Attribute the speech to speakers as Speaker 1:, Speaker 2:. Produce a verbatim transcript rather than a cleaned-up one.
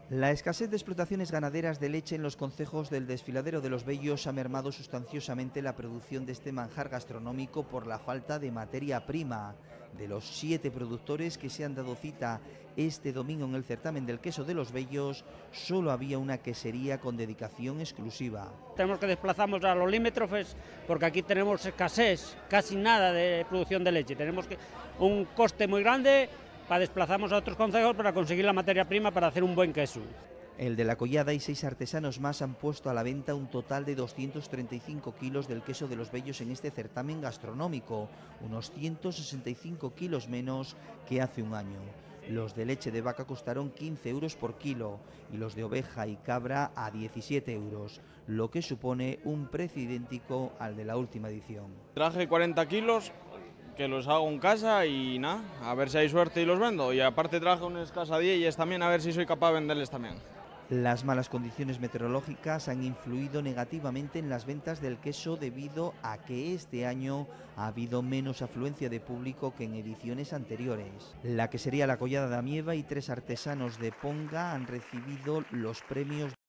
Speaker 1: La escasez de explotaciones ganaderas de leche en los concejos del desfiladero de los Bellos ha mermado sustanciosamente la producción de este manjar gastronómico por la falta de materia prima. De los siete productores que se han dado cita este domingo en el certamen del queso de los Bellos, solo había una quesería con dedicación exclusiva.
Speaker 2: Tenemos que desplazarnos a los limítrofes porque aquí tenemos escasez, casi nada de producción de leche. Tenemos que, un coste muy grande para desplazarnos a otros concejos para conseguir la materia prima para hacer un buen queso.
Speaker 1: El de la Collada y seis artesanos más han puesto a la venta un total de doscientos treinta y cinco kilos del queso de los Bellos en este certamen gastronómico, unos ciento sesenta y cinco kilos menos que hace un año. Los de leche de vaca costaron quince euros por kilo y los de oveja y cabra a diecisiete euros, lo que supone un precio idéntico al de la última edición.
Speaker 3: Traje cuarenta kilos, que los hago en casa y nada, a ver si hay suerte y los vendo. Y aparte traje unas casadillas también, a ver si soy capaz de venderles también.
Speaker 1: Las malas condiciones meteorológicas han influido negativamente en las ventas del queso debido a que este año ha habido menos afluencia de público que en ediciones anteriores. La quesería La Collada de Amieva y tres artesanos de Ponga han recibido los premios